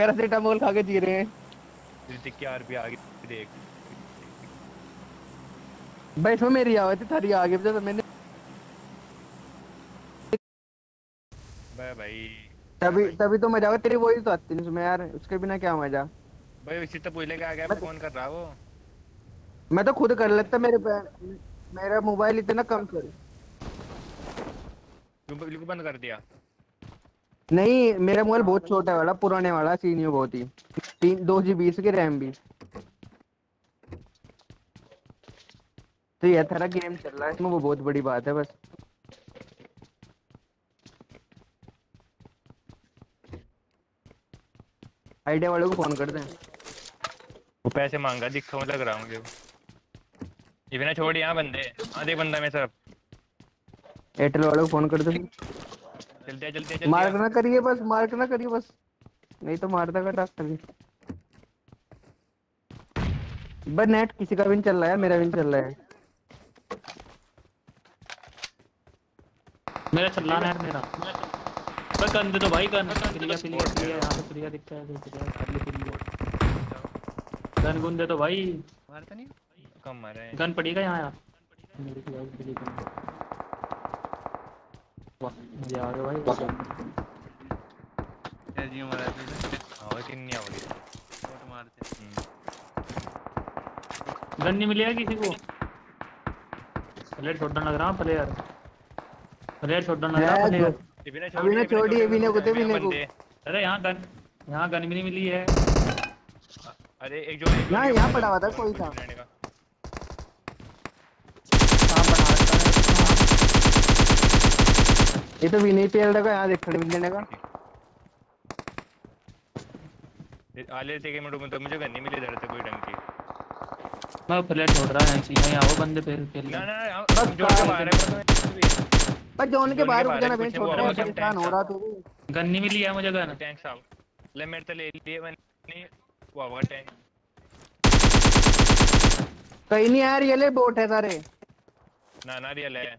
Paracetamol खा के जी रहे हैं। ऋतिक की आरपी आ गई देख। भाई इसमें मेरी आवाज थी, थारी आगे तो मैंने भाई तभी तभी तो मजा आया, तेरी वॉइस तो आती नहीं उसमें यार, उसके बिना क्या मजा। भाई इसी तो पूछ लेके आ गया मैं फोन कर रहा वो। मैं तो खुद कर लेता, मेरा मोबाइल इतना कम चल। क्यों बिल्कुल बंद कर दिया? नहीं मेरा मोबाइल बहुत छोटा है वाला, पुराने वाला सीनियो बहुत ही, 2 GB की रैम भी। तो ये थारा गेम चल रहा है इसमें, वो बहुत बड़ी बात है बस। आइडिया वालों को फोन कर दें। वो पैसे मांगा दिखा लग रहा मुझे। ये बिना छोड़ यहाँ बंदे आधे बंदा में सब। एयरटेल वालों को फोन कर दो। जल्दी आ जल्दी आ जल्दी आ। मार्क ना करिए बस, मार्क ना करिए बस, नहीं तो मार देगा डॉक्टर भी। बस नेट किसी का भी नहीं चल रहा है, मेरा भी नहीं चल रहा है। मेरा चल रहा है मेरा। बस गन दे दो भाई, गन प्रिया प्रिया प्रिया, यहाँ पे प्रिया दिखता है, प्रिया कर ले प्रिया। गन गुन दे दो भाई। मारता नहीं कम मारे हैं। गन पड़ेगा यहाँ यार मेरे को यार, मेरी गन। वाह मजा आ रहा है भाई। क्या जी मारा तूने? हाँ तीन नहीं आओगे। शॉट मारते। गन नहीं मिलेगा किसी को। प्लेयर शॉटगन लग रहा है, प्लेयर प्लेयर शॉटगन लग रहा है प्लेयर। अभी ना छोड़िए, अभी ने कुत्ते भी ने को। अरे यहाँ गन भी नहीं मिली है। अरे एक जो ना यहाँ पड़ा हुआ था कोई था। ये तो विनय पेल का यहाँ देखने मिलने का। आले थे के मिनट तो मुझे नहीं मिले इधर से कोई ढंग की। मैं प्लेयर छोड़ रहा है ऐसे ही, आओ बंदे फिर ना ना बस जोड़ के बाहर है। बस जोन के बाहर रुक जाना, मैं छोड़ रहा हूं, परेशान हो रहा तू। गन नहीं मिली है मुझे। गन टैंक साहब ले मेरे तो ले लिए मैंने। वाह टैंक कहीं नहीं यार, ये ले बोट है सारे। ना ना रियल है।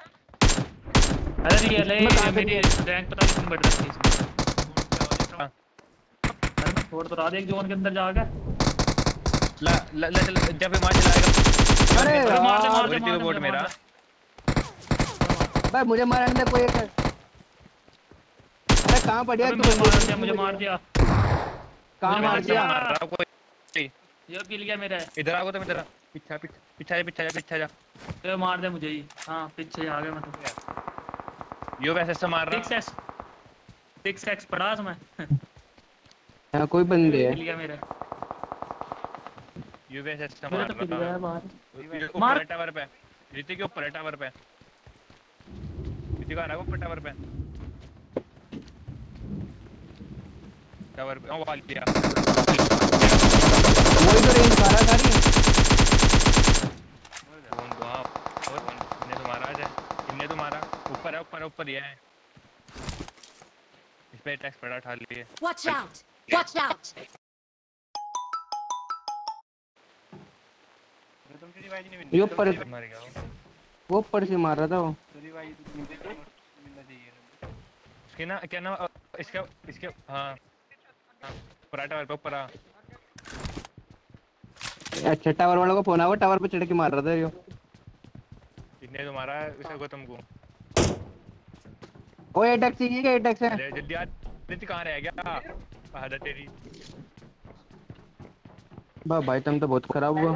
अरे रियल है मेरी रैंक पता नहीं बढ़ रही है इसमें। अरे मैं छोड़ तो रहा था एक जोन के अंदर जाके। ला ला जब मार चलाएगा। अरे मार बोट मेरा भाई मुझे मारने दे कोई एक। अरे कहां पड़ गया तू? मुझे मार दिया। कहां मार दिया? मार रहा कोई। ये किल गया मेरा। इधर आओ तो मैं तेरा पीछा पीछा जा। ये मार दे मुझे ही। हां पीछे आ गया मैं तो। यो वैसे से मार रहा। 6x पड़ा इसमें। यहां कोई बंदे है। किल गया मेरा। यो वैसे से मेरा मार तो किल गया रहा। बाहर। मार टावर पे। ऋतिक के ऊपर है टावर पे। ऋतिक आ रहा है ऊपर टावर पे। टावर पे वाल किया। वही तो रेंज मारा सारी। कौन तो हां और इन्हें तो मारा है। इन्हें तो मारा ऊपर ही है। इस पे टैक्स पड़ा उठा लिए। Watch out! तुम रिवाइज नहीं मिलनी। ये ऊपर मर गया वो ऊपर से मार रहा था वो। रिवाइज मिलना चाहिए। इसके ना क्या नाम इसके हाँ पराठा वाले ऊपर आ। अच्छा टावर वालों का फोन आया, टावर पे चढ़ के मार रहा था यो। इतने तो मारा है इसे को तुमको। ओ एटैक चाहिए क्या? एटैक है। अरे जल्दी आ। ऋतिक कहाँ रह गया? आदत तेरी। भाई तुम तो बहुत खराब हुआ।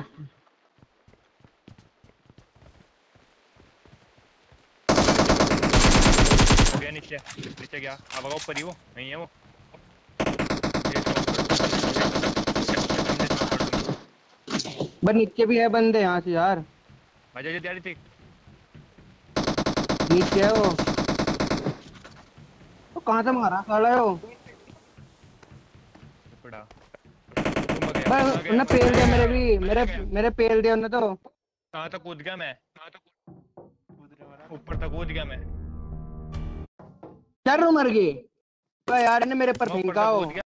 हो गया नीचे गया। अब ऊपर ही वो नहीं है वो। बस नीचे भी है बंदे यहाँ से यार। आजा जल्दी आ ऋतिक। नीचे है वो। तो कहाँ से मारा साला है वो? पड़ा। भाई उन्हें पेल दिया, मेरे पेल दिया उन्हें तो। कहाँ तक कूद गया मैं? ऊपर तक कूद गया मैं। चल मर गई। यार ने मेरे पर फेंका हो।